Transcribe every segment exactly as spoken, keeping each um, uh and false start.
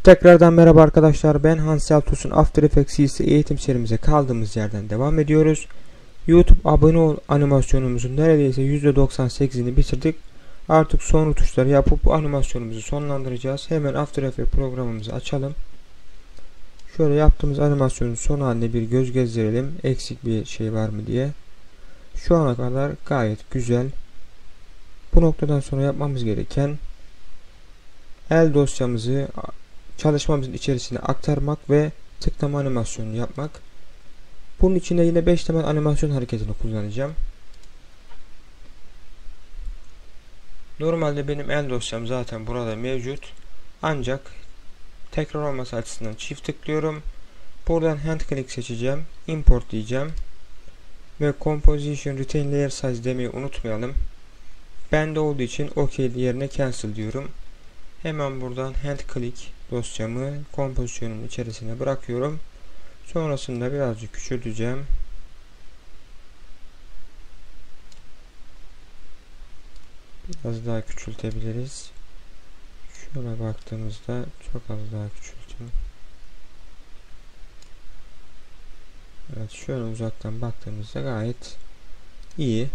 Tekrardan merhaba arkadaşlar, ben Hansel Tosun. After Effects C S eğitim serimize kaldığımız yerden devam ediyoruz. YouTube abone ol animasyonumuzun neredeyse yüzde doksan sekizini bitirdik. Artık son tuşları yapıp bu animasyonumuzu sonlandıracağız. Hemen After Effects programımızı açalım. Şöyle yaptığımız animasyonun son haline bir göz gezdirelim. Eksik bir şey var mı diye. Şu ana kadar gayet güzel. Bu noktadan sonra yapmamız gereken el dosyamızı çalışmamızın içerisine aktarmak ve tıklama animasyonu yapmak. Bunun için de yine beş temel animasyon hareketini kullanacağım. Normalde benim el dosyam zaten burada mevcut. Ancak tekrar olması açısından çift tıklıyorum. Buradan hand click seçeceğim. Import diyeceğim. Ve Composition Retain Layer Size demeyi unutmayalım. Bende olduğu için OK yerine cancel diyorum. Hemen buradan hand click dosyamı kompozisyonun içerisine bırakıyorum. Sonrasında birazcık küçülteceğim. Biraz daha küçültebiliriz. Şöyle baktığımızda çok az daha küçültün. Evet, şöyle uzaktan baktığımızda gayet iyi.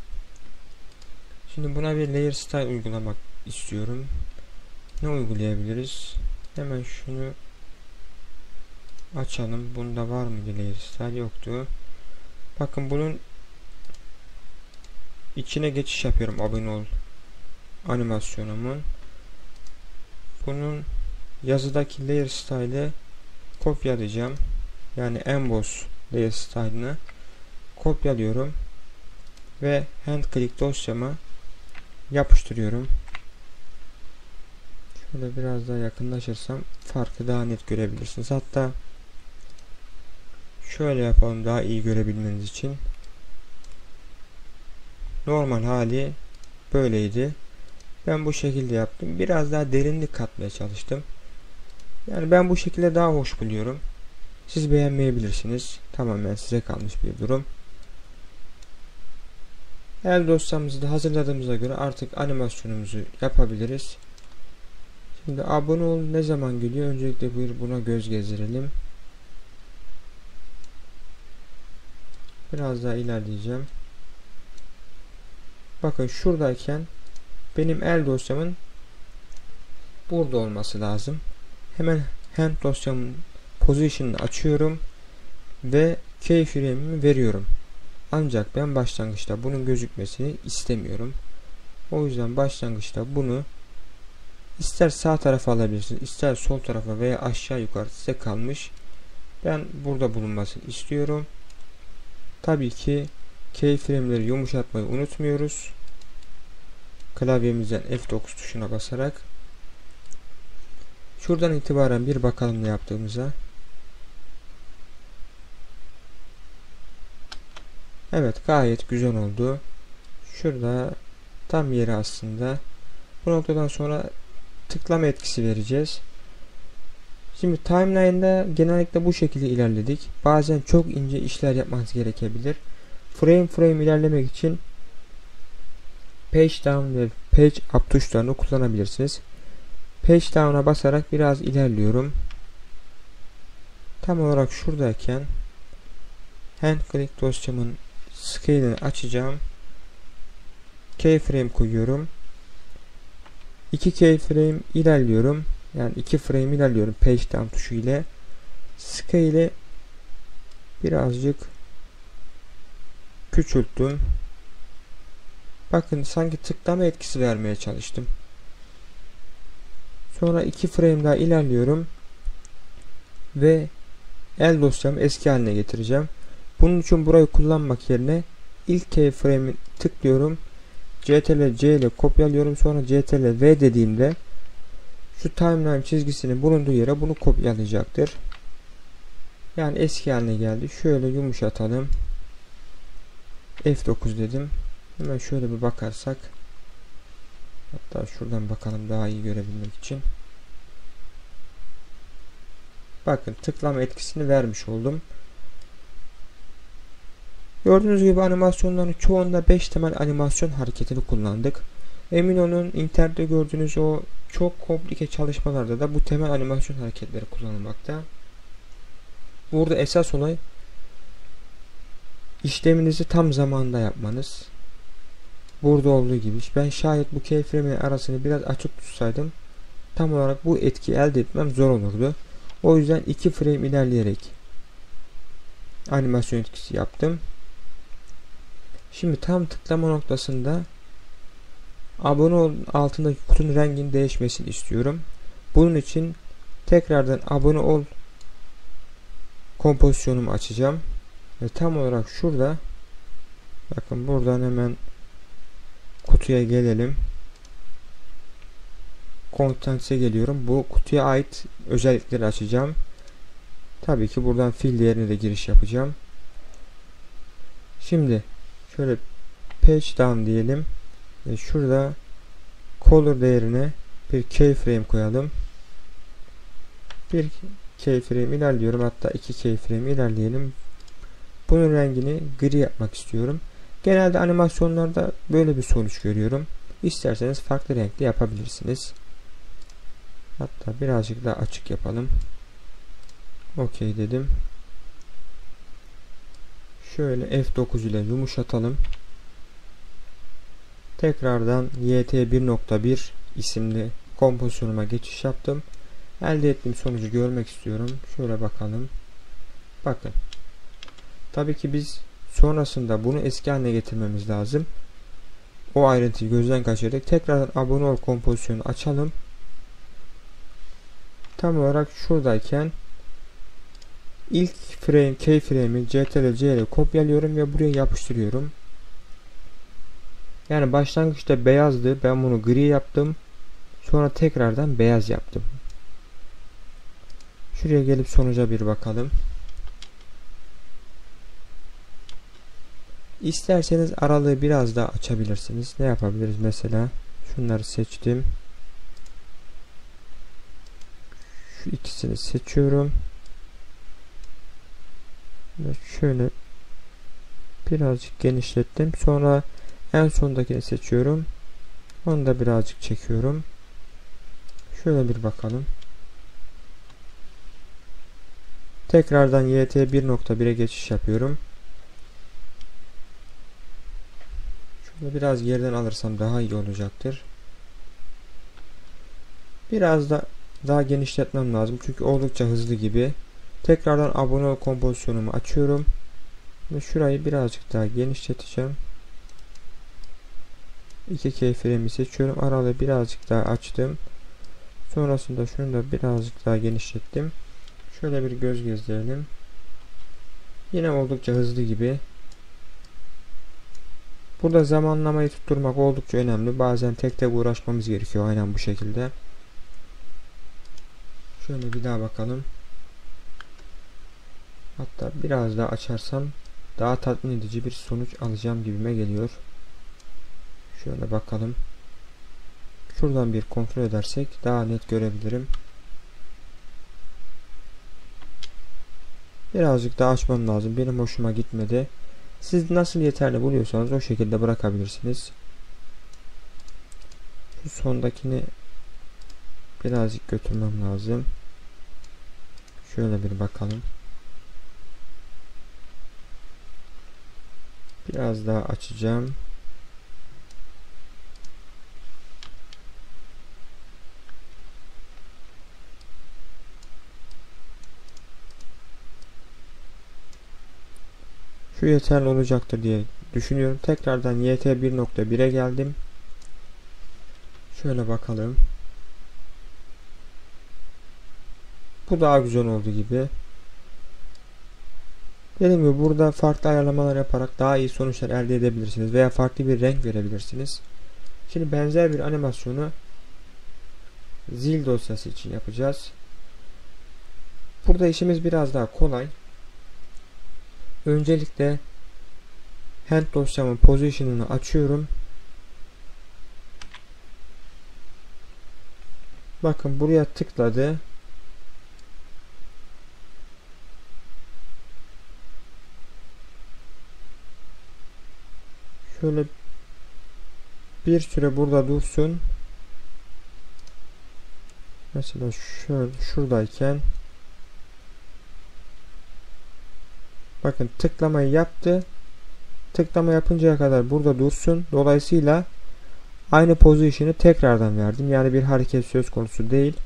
Şimdi buna bir layer style uygulamak istiyorum. Ne uygulayabiliriz? Hemen şunu açalım. Bunda var mı layer style? Yoktu. Bakın bunun içine geçiş yapıyorum abone ol animasyonumun. Bunun yazıdaki layer style'ı kopyalayacağım. Yani emboss layer style'ını kopyalıyorum ve hand click dosyama yapıştırıyorum. Şöyle biraz daha yakınlaşırsam farkı daha net görebilirsiniz. Hatta şöyle yapalım daha iyi görebilmeniz için. Normal hali böyleydi. Ben bu şekilde yaptım. Biraz daha derinlik katmaya çalıştım. Yani ben bu şekilde daha hoş buluyorum. Siz beğenmeyebilirsiniz. Tamamen size kalmış bir durum. El dosyamızı da hazırladığımıza göre artık animasyonumuzu yapabiliriz. Şimdi abone ol ne zaman geliyor? Öncelikle bir buna göz gezdirelim. Biraz daha ilerleyeceğim. Bakın şuradayken benim el dosyamın burada olması lazım. Hemen hand dosyamın position'ını açıyorum ve keyframe'imi veriyorum. Ancak ben başlangıçta bunun gözükmesini istemiyorum. O yüzden başlangıçta bunu İster sağ tarafa alabilirsiniz, ister sol tarafa veya aşağı yukarı size kalmış. Ben burada bulunmasını istiyorum. Tabii ki keyframe'leri yumuşatmayı unutmuyoruz. Klavyemizden F dokuz tuşuna basarak. Şuradan itibaren bir bakalım ne yaptığımıza. Evet, gayet güzel oldu. Şurada tam yeri aslında. Bu noktadan sonra tıklama etkisi vereceğiz. Şimdi timeline'da genellikle bu şekilde ilerledik. Bazen çok ince işler yapmanız gerekebilir. Frame frame ilerlemek için page down ve page up tuşlarını kullanabilirsiniz. Page down'a basarak biraz ilerliyorum. Tam olarak şuradayken hand click dosyamın scale'ini açacağım. Keyframe koyuyorum. iki keyframe ilerliyorum. Yani iki frame ilerliyorum page down tuşu ile. Scale'i birazcık küçülttüm. Bakın sanki tıklama etkisi vermeye çalıştım. Sonra iki frame daha ilerliyorum. Ve el dosyamı eski haline getireceğim. Bunun için burayı kullanmak yerine ilk keyframe'i tıklıyorum. Ctrl C ile kopyalıyorum. Sonra Ctrl V dediğimde şu timeline çizgisinin bulunduğu yere bunu kopyalayacaktır. Yani eski haline geldi. Şöyle yumuşatalım. F dokuz dedim. Hemen şöyle bir bakarsak. Hatta şuradan bakalım daha iyi görebilmek için. Bakın tıklama etkisini vermiş oldum. Gördüğünüz gibi animasyonların çoğunda beş temel animasyon hareketini kullandık. Emin olun internette gördüğünüz o çok komplike çalışmalarda da bu temel animasyon hareketleri kullanılmakta. Burada esas olay işleminizi tam zamanında yapmanız. Burada olduğu gibi ben şayet bu keyframe'in arasını biraz açık tutsaydım tam olarak bu etkiyi elde etmem zor olurdu. O yüzden iki frame ilerleyerek animasyon etkisi yaptım. Şimdi tam tıklama noktasında abone ol altındaki kutunun renginin değişmesini istiyorum. Bunun için tekrardan abone ol kompozisyonumu açacağım. Ve tam olarak şurada, bakın buradan hemen kutuya gelelim. Contents'e geliyorum. Bu kutuya ait özellikleri açacağım. Tabii ki buradan fill değerine de giriş yapacağım. Şimdi şöyle page down diyelim. Ve şurada color değerine bir keyframe koyalım. Bir keyframe ilerliyorum. Hatta iki keyframe ilerleyelim. Bunun rengini gri yapmak istiyorum. Genelde animasyonlarda böyle bir sonuç görüyorum. İsterseniz farklı renkte yapabilirsiniz. Hatta birazcık daha açık yapalım. OK dedim. Şöyle F dokuz ile yumuşatalım. Tekrardan Y T bir nokta bir isimli kompozisyonuma geçiş yaptım. Elde ettiğim sonucu görmek istiyorum. Şöyle bakalım. Bakın. Tabii ki biz sonrasında bunu eski haline getirmemiz lazım. O ayrıntıyı gözden kaçırdık. Tekrardan abone ol kompozisyonu açalım. Tam olarak şuradayken ilk frame, keyframe'i Ctrl C ile kopyalıyorum ve buraya yapıştırıyorum. Yani başlangıçta beyazdı. Ben bunu gri yaptım. Sonra tekrardan beyaz yaptım. Şuraya gelip sonuca bir bakalım. İsterseniz aralığı biraz daha açabilirsiniz. Ne yapabiliriz mesela? Şunları seçtim. Şu ikisini seçiyorum. Ve şöyle birazcık genişlettim. Sonra en sondakini seçiyorum. Onu da birazcık çekiyorum. Şöyle bir bakalım. Tekrardan Y T bir nokta bir'e geçiş yapıyorum. Şunu biraz geriden alırsam daha iyi olacaktır. Biraz da daha genişletmem lazım. Çünkü oldukça hızlı gibi. Tekrardan abone ol kompozisyonumu açıyorum. Ve şurayı birazcık daha genişleteceğim. iki keyframe'i seçiyorum. Aralığı birazcık daha açtım. Sonrasında şunu da birazcık daha genişlettim. Şöyle bir göz gezdirelim. Yine oldukça hızlı gibi. Burada zamanlamayı tutturmak oldukça önemli. Bazen tek tek uğraşmamız gerekiyor. Aynen bu şekilde. Şöyle bir daha bakalım. Hatta biraz daha açarsam daha tatmin edici bir sonuç alacağım gibime geliyor. Şöyle bakalım. Şuradan bir kontrol edersek daha net görebilirim. Birazcık daha açmam lazım. Benim hoşuma gitmedi. Siz nasıl yeterli buluyorsanız o şekilde bırakabilirsiniz. Şu sondakini birazcık götürmem lazım. Şöyle bir bakalım. Biraz daha açacağım. Şu yeterli olacaktır diye düşünüyorum. Tekrardan Y T bir nokta bir'e geldim. Şöyle bakalım. Bu daha güzel oldu gibi. Dediğim gibi burada farklı ayarlamalar yaparak daha iyi sonuçlar elde edebilirsiniz veya farklı bir renk verebilirsiniz. Şimdi benzer bir animasyonu zil dosyası için yapacağız. Burada işimiz biraz daha kolay. Öncelikle hand dosyamın position'ını açıyorum. Bakın buraya tıkladı. Şöyle bir süre burada dursun. Mesela şöyle şuradayken bakın tıklamayı yaptı. Tıklama yapıncaya kadar burada dursun. Dolayısıyla aynı pozisyonu tekrardan verdim. Yani bir hareket söz konusu değil.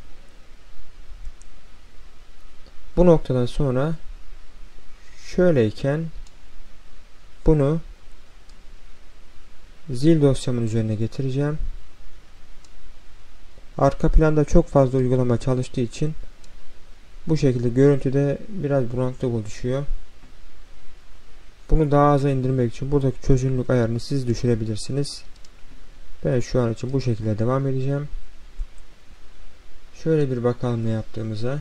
Bu noktadan sonra şöyleyken bunu zil dosyamın üzerine getireceğim. Arka planda çok fazla uygulama çalıştığı için bu şekilde görüntüde biraz bulanıklık oluşuyor. Bunu daha aza indirmek için buradaki çözünürlük ayarını siz düşürebilirsiniz. Ben şu an için bu şekilde devam edeceğim. Şöyle bir bakalım ne yaptığımıza.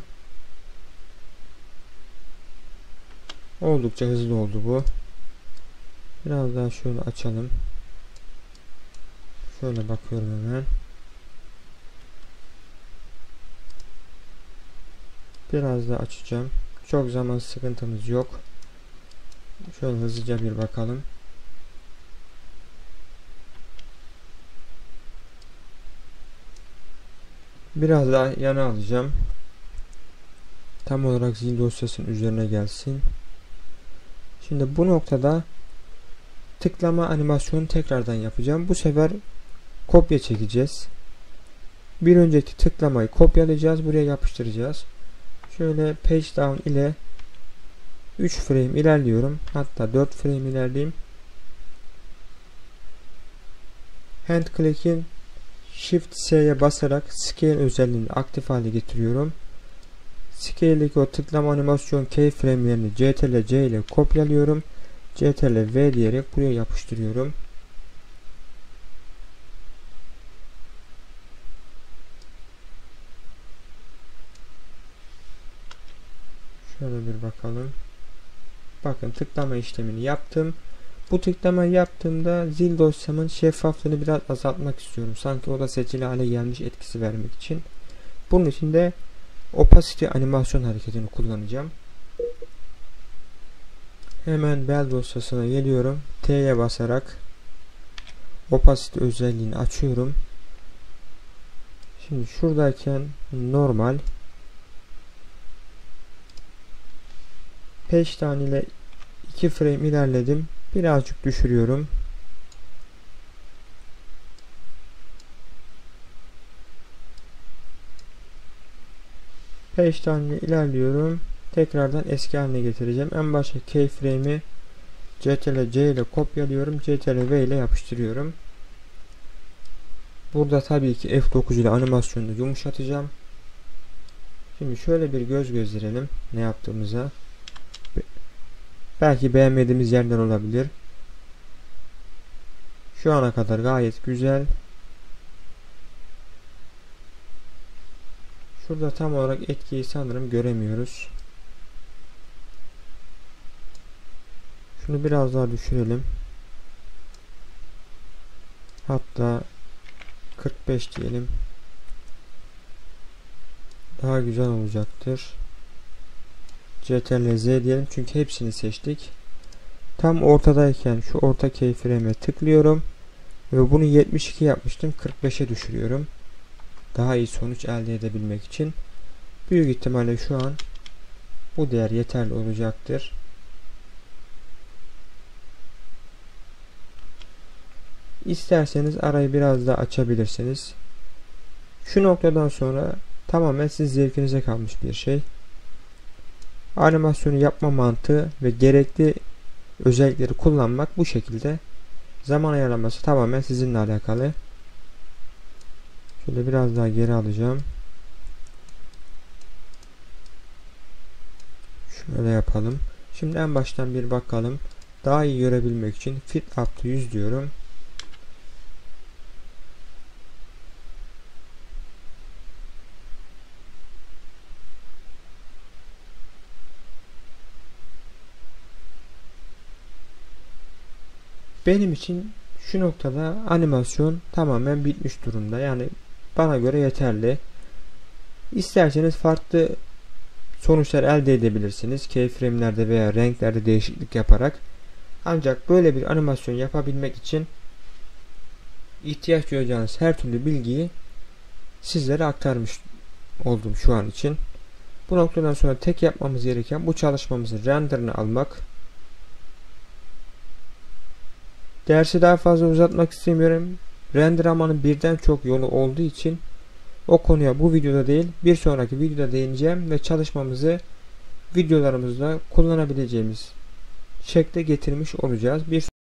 Oldukça hızlı oldu bu. Biraz daha şöyle açalım. Şöyle bakıyorum hemen. Biraz daha açacağım. Çok zaman sıkıntımız yok. Şöyle hızlıca bir bakalım. Biraz daha yana alacağım. Tam olarak zil dosyasının üzerine gelsin. Şimdi bu noktada tıklama animasyonu tekrardan yapacağım. Bu sefer kopya çekeceğiz. Bir önceki tıklamayı kopyalayacağız. Buraya yapıştıracağız. Şöyle page down ile üç frame ilerliyorum. Hatta dört frame ilerleyeyim. Hand click'in Shift S'ye basarak Scale özelliğini aktif hale getiriyorum. Scale'deki o tıklama animasyon keyframe'lerini Ctrl C ile kopyalıyorum. Ctrl V diyerek buraya yapıştırıyorum. Şöyle bir bakalım. Bakın tıklama işlemini yaptım. Bu tıklamayı yaptığımda zil dosyamın şeffaflığını biraz azaltmak istiyorum. Sanki o da seçili hale gelmiş etkisi vermek için. Bunun için de opacity animasyon hareketini kullanacağım. Hemen bel dosyasına geliyorum. T'ye basarak opacity özelliğini açıyorum. Şimdi şuradayken normal page down ile iki frame ilerledim. Birazcık düşürüyorum. Page down ile ilerliyorum. Tekrardan eski haline getireceğim. En başta keyframe'i Ctrl C ile kopyalıyorum. Ctrl V ile yapıştırıyorum. Burada tabii ki F dokuz ile animasyonunu yumuşatacağım. Şimdi şöyle bir göz gözlerelim ne yaptığımıza. Belki beğenmediğimiz yerler olabilir. Şu ana kadar gayet güzel. Şurada tam olarak etkiyi sanırım göremiyoruz. Şunu biraz daha düşürelim. Hatta kırk beş diyelim. Daha güzel olacaktır. Ctrl Z diyelim çünkü hepsini seçtik. Tam ortadayken şu orta keyframe'e tıklıyorum ve bunu yetmiş iki yapmıştım, kırk beşe düşürüyorum. Daha iyi sonuç elde edebilmek için. Büyük ihtimalle şu an bu değer yeterli olacaktır. İsterseniz arayı biraz daha açabilirsiniz. Şu noktadan sonra tamamen siz zevkinize kalmış bir şey. Animasyonu yapma mantığı ve gerekli özellikleri kullanmak bu şekilde. Zaman ayarlaması tamamen sizinle alakalı. Şöyle biraz daha geri alacağım. Şöyle yapalım. Şimdi en baştan bir bakalım. Daha iyi görebilmek için fit up to yüz diyorum. Benim için şu noktada animasyon tamamen bitmiş durumda. Yani bana göre yeterli. İsterseniz farklı sonuçlar elde edebilirsiniz. Keyframe'lerde veya renklerde değişiklik yaparak. Ancak böyle bir animasyon yapabilmek için ihtiyaç duyacağınız her türlü bilgiyi sizlere aktarmış oldum şu an için. Bu noktadan sonra tek yapmamız gereken bu çalışmamızın renderını almak. Dersi daha fazla uzatmak istemiyorum. Render almanın birden çok yolu olduğu için o konuya bu videoda değil bir sonraki videoda değineceğim ve çalışmamızı videolarımızda kullanabileceğimiz şekle getirmiş olacağız. Bir